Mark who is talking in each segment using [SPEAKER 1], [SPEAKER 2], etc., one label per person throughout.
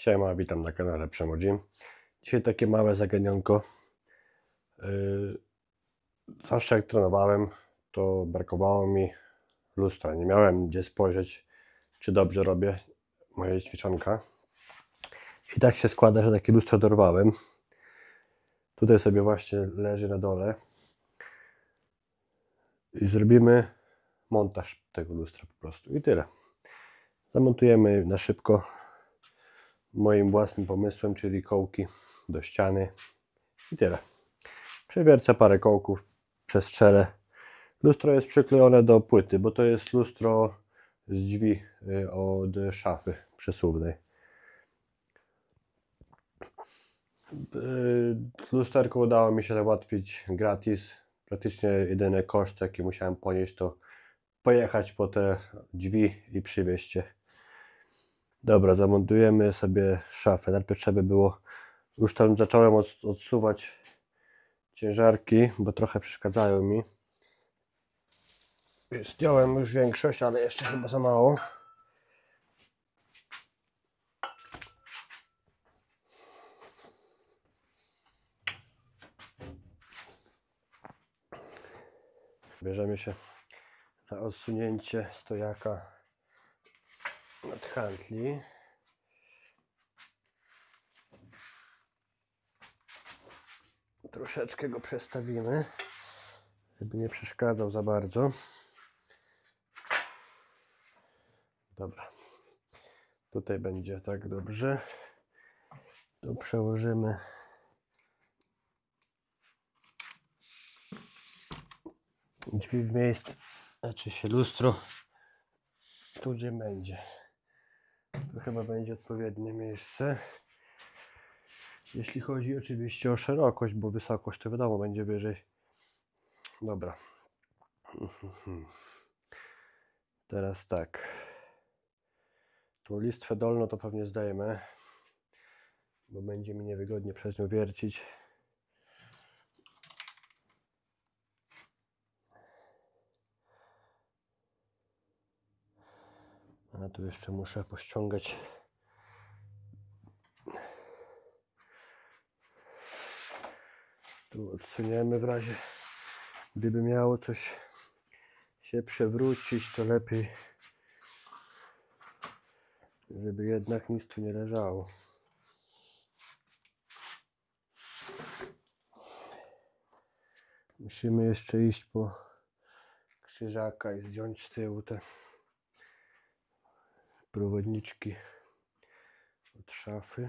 [SPEAKER 1] Siema, witam na kanale Przemodzim. Dzisiaj takie małe zagadnienko. Zawsze jak trenowałem, to brakowało mi lustra. Nie miałem gdzie spojrzeć, czy dobrze robię moje ćwiczonka. I tak się składa, że takie lustro dorwałem. Tutaj sobie właśnie leży na dole. I zrobimy montaż tego lustra po prostu. I tyle. Zamontujemy na szybko moim własnym pomysłem, czyli kołki do ściany. I tyle. Przewiercę parę kołków przez czele. Lustro jest przyklejone do płyty, bo to jest lustro z drzwi od szafy przesuwnej. Lusterko udało mi się załatwić gratis. Praktycznie jedyny koszt, jaki musiałem ponieść, to pojechać po te drzwi i przywieźć je. Dobra, zamontujemy sobie szafę. Najpierw trzeba było, już tam zacząłem odsuwać ciężarki, bo trochę przeszkadzają mi. Zdjąłem już większość, ale jeszcze chyba za mało. Bierzemy się za odsunięcie stojaka od handli. Troszeczkę go przestawimy, żeby nie przeszkadzał za bardzo. Dobra, tutaj będzie tak dobrze. Tu przełożymy drzwi w miejsce, znaczy się lustro tu, gdzie będzie. To chyba będzie odpowiednie miejsce. Jeśli chodzi oczywiście o szerokość, bo wysokość to wiadomo będzie wyżej. Dobra. Teraz tak. Tą listwę dolną to pewnie zdejmę, bo będzie mi niewygodnie przez nią wiercić. A tu jeszcze muszę pościągać tu odsuniemy w razie gdyby miało coś się przewrócić, to lepiej, żeby jednak nic tu nie leżało. Musimy jeszcze iść po krzyżaka i zdjąć z tyłu te prowadniczki od szafy.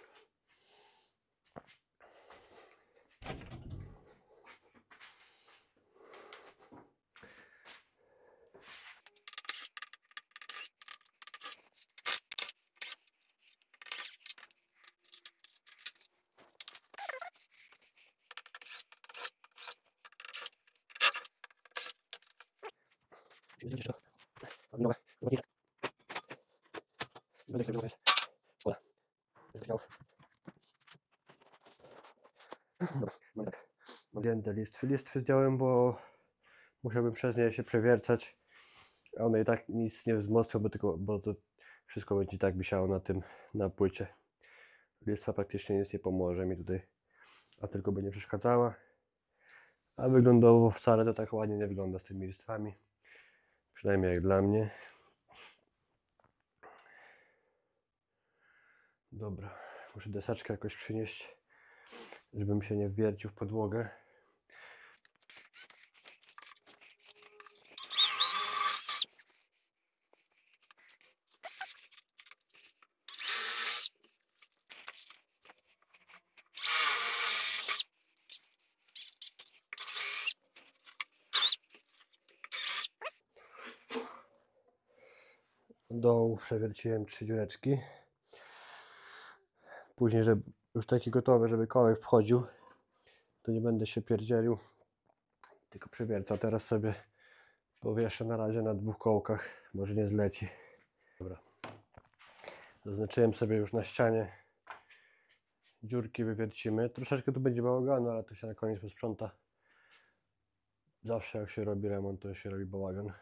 [SPEAKER 1] Nowe prowadnice. Będę chciał jest. Szkoda. Będę chciał. Dobra, mam tak. Mam zdjęte listwy. Listwy zdjąłem, bo musiałbym przez nie się przewiercać. A one i tak nic nie wzmocnią, bo to wszystko będzie tak wisiało na płycie. Listwa praktycznie nic nie pomoże mi tutaj, a tylko będzie przeszkadzała. A wyglądowo wcale to tak ładnie nie wygląda z tymi listwami. Przynajmniej jak dla mnie. Dobra, muszę deseczkę jakoś przynieść, żebym się nie wwiercił w podłogę. Do dołu przewierciłem 3 dziureczki. Później, żeby już taki gotowy, żeby kołek wchodził, to nie będę się pierdzielił, tylko przewiercę. Teraz sobie powieszę na razie na 2 kołkach, może nie zleci. Dobra. Zaznaczyłem sobie już na ścianie. Dziurki wywiercimy. Troszeczkę tu będzie bałaganu, ale to się na koniec posprząta. Zawsze jak się robi remont, to się robi bałagan.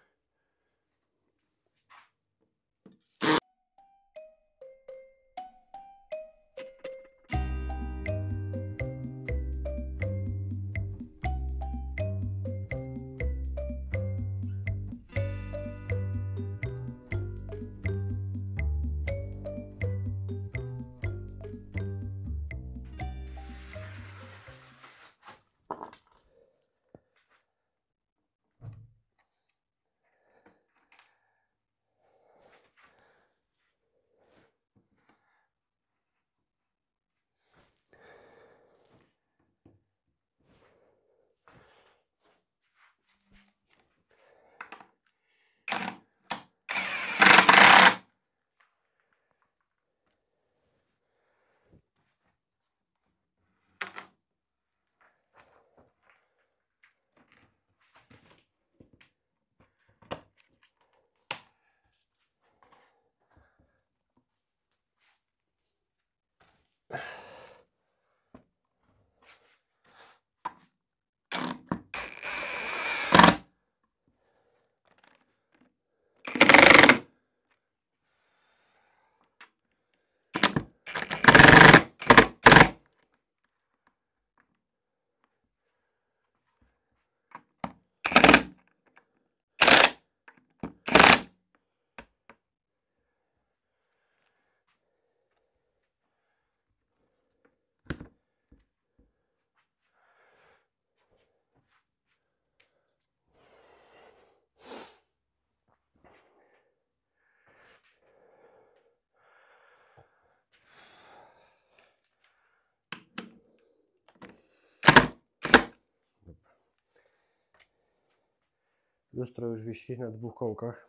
[SPEAKER 1] Lustro już wisi na 2 kołkach.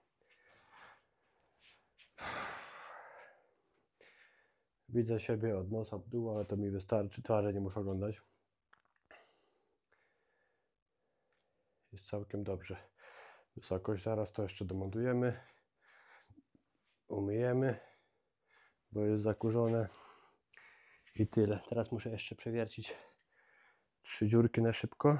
[SPEAKER 1] Widzę siebie od nosa w dół, ale to mi wystarczy, twarzy nie muszę oglądać. Jest całkiem dobrze. Wysokość zaraz to jeszcze domontujemy. Umyjemy, bo jest zakurzone. I tyle. Teraz muszę jeszcze przewiercić 3 dziurki na szybko.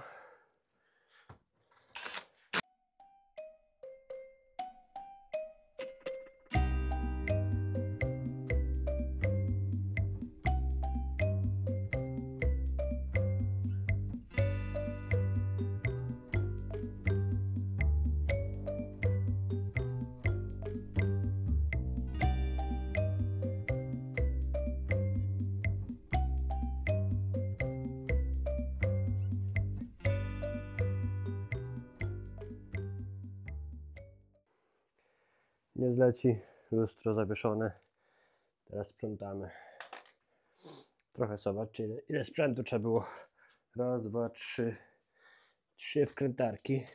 [SPEAKER 1] Nie zleci, lustro zawieszone. Teraz sprzątamy. Trochę zobaczcie ile sprzętu trzeba było. Raz, dwa, trzy. 3 wkrętarki.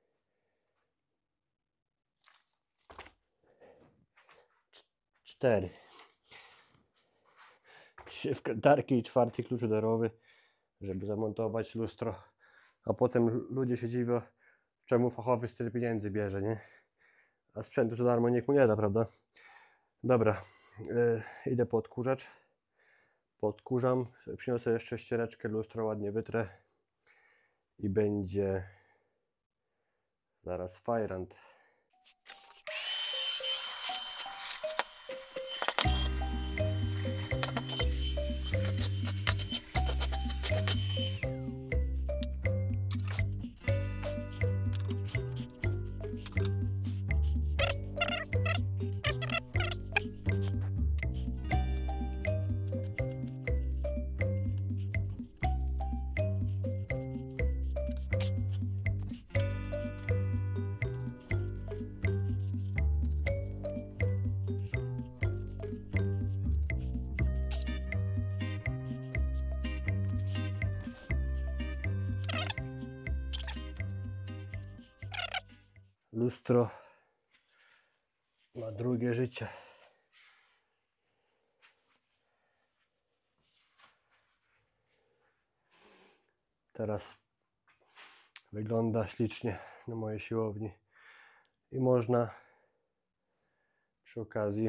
[SPEAKER 1] 4. 3 wkrętarki i 4. klucz udarowy, żeby zamontować lustro. A potem ludzie się dziwią, czemu fachowiec tyle pieniędzy bierze, nie? A sprzętu to darmo nikt mu nie da, prawda? Dobra, idę po odkurzacz. Podkurzam, przyniosę jeszcze ściereczkę, lustro ładnie wytrę i będzie zaraz fajrant. Lustro ma drugie życie. Teraz wygląda ślicznie na mojej siłowni i można przy okazji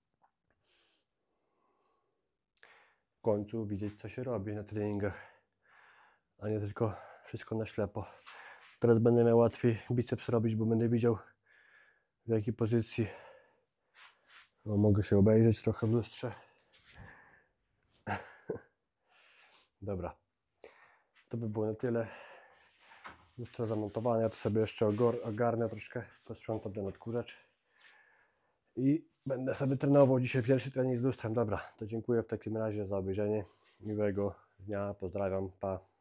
[SPEAKER 1] w końcu widzieć, co się robi na treningach, a nie tylko wszystko na ślepo. Teraz będę miał łatwiej biceps robić, bo będę widział, w jakiej pozycji. No, mogę się obejrzeć trochę w lustrze. Dobra, to by było na tyle. Lustro zamontowane, ja to sobie jeszcze ogarnę troszkę, posprzątam ten odkurzacz i będę sobie trenował dzisiaj pierwszy trening z lustrem. Dobra, to dziękuję w takim razie za obejrzenie. Miłego dnia, pozdrawiam, pa.